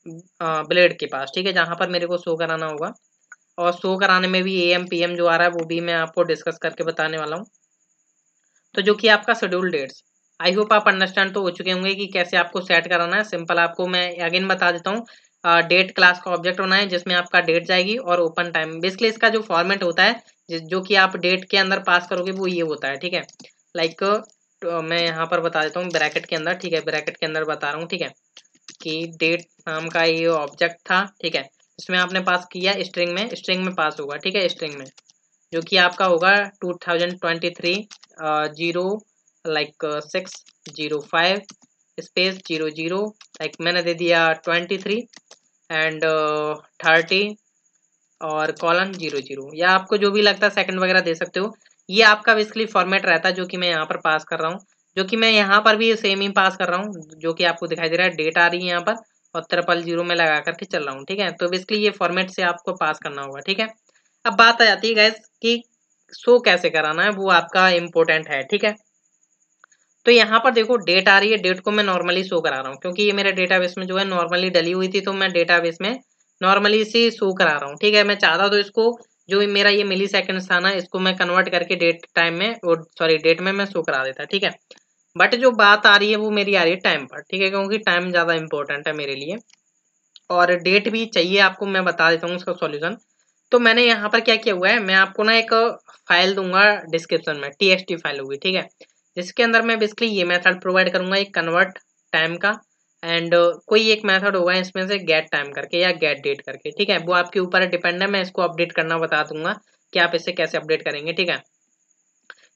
ब्लेड के पास। ठीक है, जहाँ पर मेरे को शो कराना होगा, और शो कराने में भी AM PM जो आ रहा है वो भी मैं आपको डिस्कस करके बताने वाला हूँ। तो जो कि आपका शेड्यूल डेट्स, आई होप आप अंडरस्टैंड तो हो चुके होंगे कि कैसे आपको सेट कराना है। सिंपल आपको मैं अगेन बता देता हूँ, डेट क्लास का ऑब्जेक्ट बनाए जिसमें आपका डेट जाएगी और ओपन टाइम। बेसिकली इसका जो फॉर्मेट होता है जो कि आप डेट के अंदर पास करोगे वो ये होता है। ठीक है, लाइक मैं यहाँ पर बता देता हूँ ब्रैकेट के अंदर। ठीक है, ब्रैकेट के अंदर बता रहा हूँ। ठीक है, कि डेट नाम का ये ऑब्जेक्ट था। ठीक है, इसमें आपने पास किया स्ट्रिंग में पास होगा। ठीक है, स्ट्रिंग में जो कि आपका होगा 2023 जीरो लाइक 605 स्पेस 00, लाइक मैंने दे दिया 23 एंड 30 और कॉलन 00, या आपको जो भी लगता है सेकंड वगैरह दे सकते हो। ये आपका बेसिकली फॉर्मेट रहता है जो कि मैं यहाँ पर पास कर रहा हूँ, जो कि मैं यहाँ पर भी सेम ही पास कर रहा हूँ, जो कि आपको दिखाई दे रहा है। डेट आ रही है यहाँ पर और 000 में लगा करके चल रहा हूँ। ठीक है, तो बेसिकली ये फॉर्मेट से आपको पास करना होगा। ठीक है, अब बात आ जाती है गाइस कि शो कैसे कराना है, वो आपका इम्पोर्टेंट है। ठीक है, तो यहाँ पर देखो डेट आ रही है, डेट को मैं नॉर्मली शो करा रहा हूँ, क्योंकि ये मेरे डेटाबेस में जो है नॉर्मली डली हुई थी, तो मैं डेटाबेस में नॉर्मली से शो करा रहा हूँ। ठीक है, मैं चाहता तो इसको जो मेरा ये मिली सेकेंड्स था ना, इसको मैं कन्वर्ट करके डेट टाइम में, सॉरी डेट में मैं शो करा देता। ठीक है, बट जो बात आ रही है वो मेरी आ रही है टाइम पर। ठीक है, क्योंकि टाइम ज़्यादा इंपॉर्टेंट है मेरे लिए, और डेट भी चाहिए आपको। मैं बता देता हूँ उसका सॉल्यूशन। तो मैंने यहाँ पर क्या किया हुआ है, मैं आपको ना एक फाइल दूंगा डिस्क्रिप्शन में, TXT फाइल होगी। ठीक है, जिसके अंदर मैं बेसिकली ये मेथड प्रोवाइड करूंगा, एक कन्वर्ट टाइम का, एंड कोई एक मेथड होगा इसमें से गेट टाइम करके या गेट डेट करके। ठीक है, वो आपके ऊपर डिपेंड है, मैं इसको अपडेट करना बता दूंगा कि आप इसे कैसे अपडेट करेंगे। ठीक है,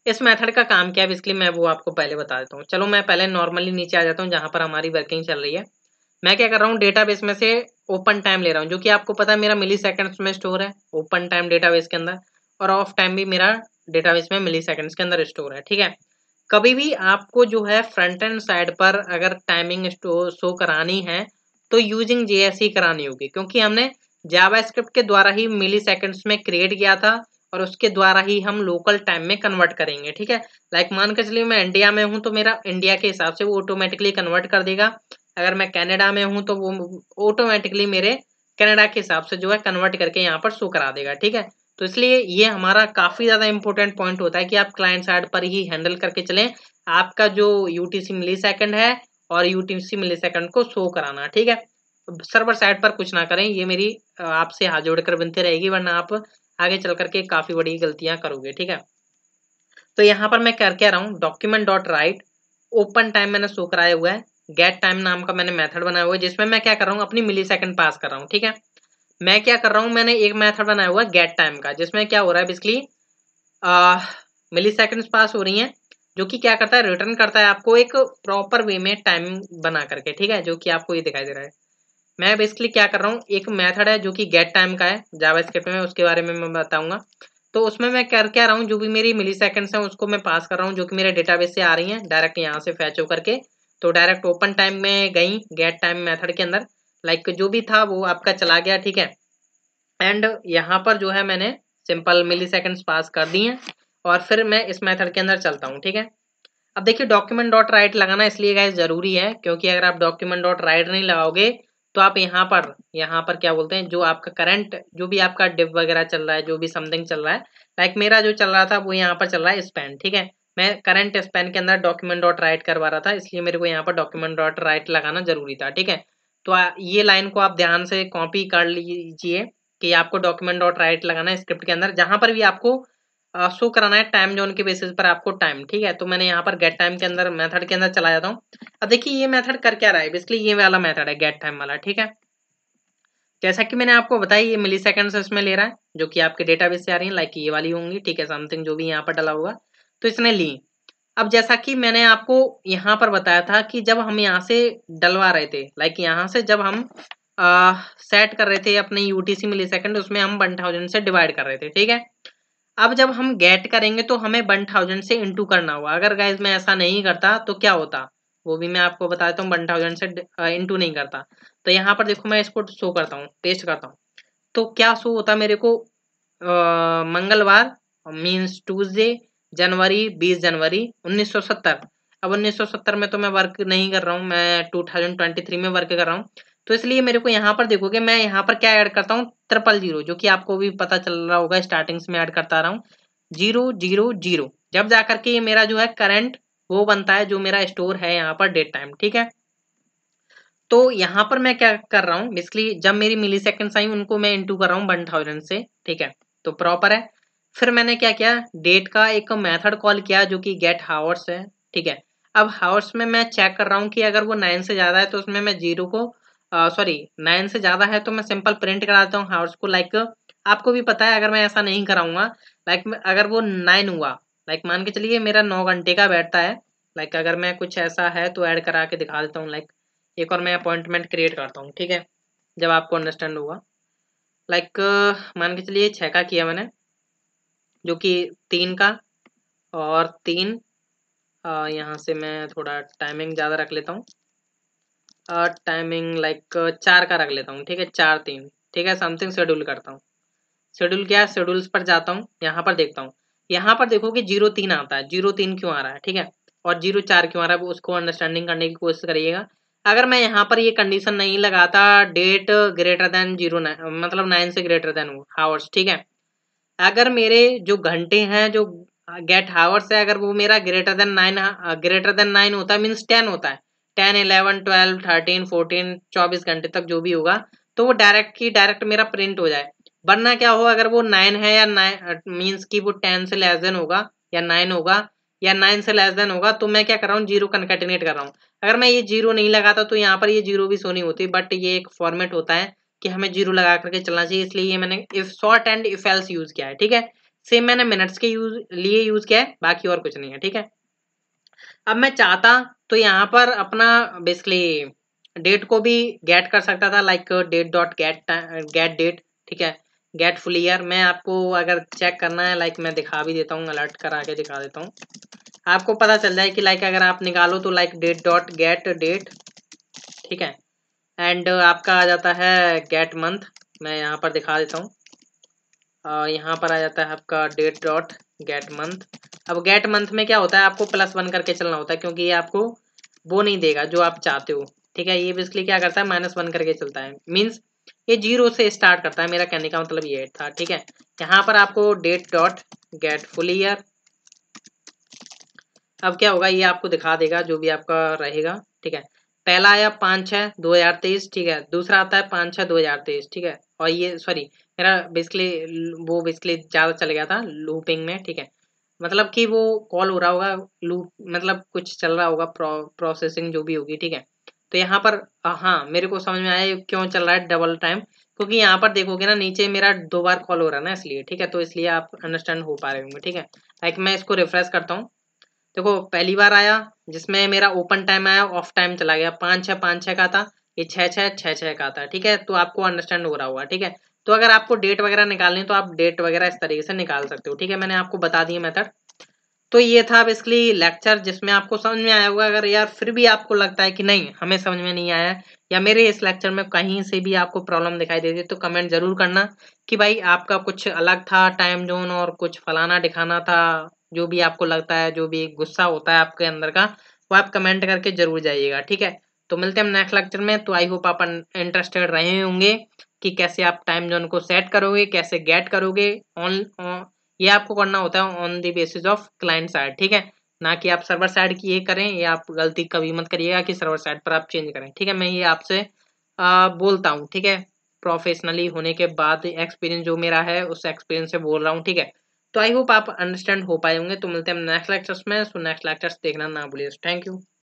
इस मेथड का काम क्या है बेसिकली मैं वो आपको पहले बता देता हूँ। चलो मैं पहले नॉर्मली नीचे आ जाता हूँ जहाँ पर हमारी वर्किंग चल रही है। मैं क्या कर रहा हूँ, डेटाबेस में से ओपन टाइम ले रहा हूँ, जो कि आपको पता है मेरा मिली सेकेंड्स में स्टोर है ओपन टाइम डेटाबेस के अंदर, और ऑफ टाइम भी मेरा डेटाबेस में मिली सेकेंड्स के अंदर स्टोर है। ठीक है, कभी भी आपको जो है फ्रंट एंड साइड पर अगर टाइमिंग शो करानी है तो यूजिंग जेएस ही करानी होगी, क्योंकि हमने जावास्क्रिप्ट के द्वारा ही मिली सेकेंड्स में क्रिएट किया था और उसके द्वारा ही हम लोकल टाइम में कन्वर्ट करेंगे। ठीक है, लाइक मान कर चलिए मैं इंडिया में हूं तो मेरा इंडिया के हिसाब से वो ऑटोमेटिकली कन्वर्ट कर देगा। अगर मैं कनाडा में हूं तो वो ऑटोमेटिकली मेरे कनाडा के हिसाब से जो है कन्वर्ट करके यहाँ पर शो करा देगा। ठीक है, तो इसलिए ये हमारा काफी ज्यादा इंपॉर्टेंट पॉइंट होता है कि आप क्लाइंट साइड पर ही हैंडल करके चलें, आपका जो यूटीसी मिली सेकंड है और यूटीसी मिली सेकंड को शो कराना। ठीक है, सर्वर साइड पर कुछ ना करें, ये मेरी आपसे हाथ जोड़कर विनती रहेगी, वरना आप आगे चल करके काफी बड़ी गलतियां करोगे। ठीक है, तो यहाँ पर मैं कर क्या रहा हूँ, document dot write open time मैंने शो कराया हुआ है, गेट टाइम नाम का मैंने मेथड बनाया हुआ है जिसमें मैं क्या कर रहा हूँ, अपनी मिली सेकंड पास कर रहा हूँ। ठीक है, मैं क्या कर रहा हूँ, मैंने एक मेथड बनाया हुआ है गेट टाइम का, जिसमें क्या हो रहा है बेसिकली मिली सेकंड्स पास हो रही हैं, जो कि क्या करता है, रिटर्न करता है आपको एक प्रॉपर वे में टाइम बना करके। ठीक है, जो कि आपको ये दिखाई दे रहा है। मैं बेसिकली क्या कर रहा हूँ, एक मेथड है जो कि गेट टाइम का है जावास्क्रिप्ट में, उसके बारे में मैं बताऊंगा। तो उसमें मैं कर क्या रहा हूँ, जो भी मेरी मिली सेकंड्स हैं उसको मैं पास कर रहा हूँ, जो कि मेरे डेटाबेस से आ रही हैं डायरेक्ट यहाँ से फैच होकर के, तो डायरेक्ट ओपन टाइम में गई गेट टाइम मेथड के अंदर, लाइक जो भी था वो आपका चला गया। ठीक है, एंड यहाँ पर जो है मैंने सिंपल मिली सेकंड्स पास कर दी हैं और फिर मैं इस मेथड के अंदर चलता हूँ। ठीक है, अब देखिए डॉक्यूमेंट डॉट राइट लगाना इसलिए गाइस जरूरी है, क्योंकि अगर आप डॉक्यूमेंट डॉट राइट नहीं लगाओगे तो आप यहाँ पर क्या बोलते हैं, जो आपका करंट जो भी आपका डिव वगैरह चल रहा है, जो भी समथिंग चल रहा है, लाइक मेरा जो चल रहा था वो यहाँ पर चल रहा है स्पैन। ठीक है, मैं करंट स्पैन के अंदर डॉक्यूमेंट डॉट राइट करवा रहा था, इसलिए मेरे को यहाँ पर डॉक्यूमेंट डॉट राइट लगाना जरूरी था। ठीक है, तो ये लाइन को आप ध्यान से कॉपी कर लीजिए कि आपको डॉक्यूमेंट डॉट राइट लगाना है स्क्रिप्ट के अंदर, जहां पर भी आपको शो कराना है टाइम जोन के बेसिस पर आपको टाइम। ठीक है, तो मैंने यहाँ पर गेट टाइम के अंदर मेथड के अंदर चला जाता हूँ। अब देखिए ये मेथड कर क्या रहा है, बेसिकली ये वाला मेथड है गेट टाइम वाला। ठीक है, जैसा कि मैंने आपको बताया ये मिली सेकंड्स इसमें ले रहा है, जो कि आपके डेटाबेस से आ रही है, लाइक ये वाली होंगी। ठीक है, समथिंग जो भी यहाँ पर डला हुआ, तो इसने ली। अब जैसा कि मैंने आपको यहाँ पर बताया था कि जब हम यहाँ से डलवा रहे थे, लाइक यहाँ से जब हम सेट कर रहे थे अपने यूटीसी मिली सेकंड, उसमें हम 1000 से डिवाइड कर रहे थे। ठीक है, अब जब हम गेट करेंगे तो हमें 1000 से इंटू करना होगा। अगर गाइज मैं ऐसा नहीं करता तो क्या होता, वो भी मैं आपको बता देता हूँ, 1000 से इंटू नहीं करता। तो यहाँ पर देखो मैं इसको शो करता हूँ, टेस्ट करता हूँ, तो क्या शो होता मेरे को, मंगलवार मीन्स ट्यूसडे, जनवरी 20 जनवरी 1970। अब 1970 में तो मैं वर्क नहीं कर रहा हूँ, मैं 2023 में वर्क कर रहा हूँ, तो इसलिए मेरे को यहाँ पर देखोगे मैं यहाँ पर क्या ऐड करता हूँ, 000, जो कि आपको भी पता चल रहा होगा स्टार्टिंग से मैं ऐड करता रहा हूँ 000, जब जाकर के ये मेरा जो है करंट वो बनता है जो मेरा स्टोर है यहाँ पर डेट टाइम। ठीक है, तो यहाँ पर मैं क्या कर रहा हूँ, बेसिकली जब मेरी मिली सेकेंड्स आई उनको मैं इंटू कर रहा हूँ 1000 से। ठीक है, तो प्रॉपर है। फिर मैंने क्या किया, डेट का एक मेथड कॉल किया जो कि गेट हावर्स है। ठीक है, अब हावर्स में मैं चेक कर रहा हूँ कि अगर वो 9 से ज्यादा है तो उसमें मैं जीरो को सॉरी 9 से ज्यादा है तो मैं सिंपल प्रिंट करा देता हूँ हावर्स को। लाइक आपको भी पता है अगर मैं ऐसा नहीं कराऊंगा, लाइक अगर वो 9 हुआ, लाइक मान के चलिए मेरा 9 घंटे का बैठता है, लाइक अगर मैं कुछ ऐसा है तो ऐड करा के दिखा देता हूँ। लाइक एक और मैं अपॉइंटमेंट क्रिएट करता हूँ। ठीक है, जब आपको अंडरस्टैंड होगा, लाइक मान के चलिए 6 का किया मैंने, जो कि 3 का और 3 यहाँ से मैं थोड़ा टाइमिंग ज़्यादा रख लेता हूँ, टाइमिंग लाइक 4 का रख लेता हूँ। ठीक है, 4 3। ठीक है, समथिंग शेड्यूल करता हूँ, शेड्यूल क्या है, शेड्यूल्स पर जाता हूँ, यहाँ पर देखता हूँ, यहाँ पर देखो कि 03 आता है, 03 क्यों आ रहा है। ठीक है, और 04 क्यों आ रहा है, उसको अंडरस्टैंडिंग करने की कोशिश करिएगा। अगर मैं यहाँ पर ये कंडीशन नहीं लगाता डेट ग्रेटर देन 09 मतलब 9 से ग्रेटर देन हावर्स। ठीक है, अगर मेरे जो घंटे हैं जो गेट हावर्स है अगर वो मेरा ग्रेटर देन 9 होता है मीन्स 10 होता है, 10 11 12 13 14 24 घंटे तक जो भी होगा, तो वो डायरेक्ट की डायरेक्ट मेरा प्रिंट हो जाए। वरना क्या हो, अगर वो 9 है या 9 मीन्स की वो 10 से लेस देन होगा या 9 होगा या 9 से लेस देन होगा, तो मैं क्या कर रहा हूँ, जीरो कनकेटिनेट कर रहा हूँ। अगर मैं ये जीरो नहीं लगाता तो यहाँ पर ये जीरो भी शो नहीं होती, बट ये एक फॉर्मेट होता है कि हमें जीरो लगा करके चलना चाहिए, इसलिए ये मैंने if short and if else use किया है। ठीक है, सेम मैंने मिनट्स के लिए यूज किया है, बाकी और कुछ नहीं है, ठीक है। अब मैं चाहता तो यहाँ पर अपना बेसिकली डेट को भी गेट कर सकता था, like date dot get date, ठीक है, गेट फुल ईयर। मैं आपको अगर चेक करना है, लाइक मैं दिखा भी देता हूँ, अलर्ट करा के दिखा देता हूँ, आपको पता चल जाए कि लाइक अगर आप निकालो तो like date dot get date, ठीक है, एंड आपका आ जाता है गेट मंथ। मैं यहाँ पर दिखा देता हूँ, यहाँ पर आ जाता है आपका डेट डॉट गेट मंथ। अब गेट मंथ में क्या होता है, आपको +1 करके चलना होता है, क्योंकि ये आपको वो नहीं देगा जो आप चाहते हो, ठीक है। ये बेसिकली क्या करता है, -1 करके चलता है, मीन्स ये 0 से स्टार्ट करता है, मेरा कहने का मतलब ये था, ठीक है। यहाँ पर आपको date dot get full year, अब क्या होगा, ये आपको दिखा देगा जो भी आपका रहेगा, ठीक है। पहला आया 5/6/2023, ठीक है, दूसरा आता है 5/6/2023, ठीक है, और ये सॉरी मेरा बेसिकली वो बेसिकली ज्यादा चल गया था लूपिंग में, ठीक है, मतलब कि वो कॉल हो रहा होगा लूप, मतलब कुछ चल रहा होगा प्रोसेसिंग जो भी होगी, ठीक है। तो यहाँ पर हाँ मेरे को समझ में आया क्यों चल रहा है डबल टाइम, क्योंकि यहाँ पर देखोगे ना नीचे मेरा 2 बार कॉल हो रहा है ना, इसलिए, ठीक है, तो इसलिए आप अंडरस्टैंड हो पा रहे होंगे, ठीक है। लाइक मैं इसको रिफ्रेश करता हूँ, देखो पहली बार आया जिसमें मेरा ओपन टाइम आया, ऑफ टाइम चला गया, 5/6/5/6 का था, ये 6/6/6/6 का था, ठीक है, तो आपको अंडरस्टैंड हो रहा होगा, ठीक है। तो अगर आपको डेट वगैरह निकालनी तो आप डेट वगैरह इस तरीके से निकाल सकते हो, ठीक है, मैंने आपको बता दिया मेथड। तो ये था बेसिकली लेक्चर जिसमें आपको समझ में आया होगा। अगर यार फिर भी आपको लगता है कि नहीं हमें समझ में नहीं आया या मेरे इस लेक्चर में कहीं से भी आपको प्रॉब्लम दिखाई देती है तो कमेंट जरूर करना कि भाई आपका कुछ अलग था टाइम जोन और कुछ फलाना दिखाना था, जो भी आपको लगता है, जो भी गुस्सा होता है आपके अंदर का, वो आप कमेंट करके जरूर जाइएगा, ठीक है। तो मिलते हैं हम नेक्स्ट लेक्चर में। तो आई होप आप इंटरेस्टेड रहे होंगे कि कैसे आप टाइम जोन को सेट करोगे, कैसे गेट करोगे ऑन, ये आपको करना होता है on the basis of client side, ठीक है, ना कि आप सर्वर साइड की ये करें। ये आप गलती कभी मत करिएगा कि सर्वर साइड पर आप चेंज करें, ठीक है। मैं ये आपसे बोलता हूँ, ठीक है, प्रोफेशनली होने के बाद एक्सपीरियंस जो मेरा है उस एक्सपीरियंस से बोल रहा हूँ, ठीक है। तो आई होप आप अंडरस्टैंड हो पाए होंगे। तो मिलते हैं नेक्स्ट लेक्चर्स में। सो नेक्स्ट लेक्चर्स देखना ना भूलिए। Thank you.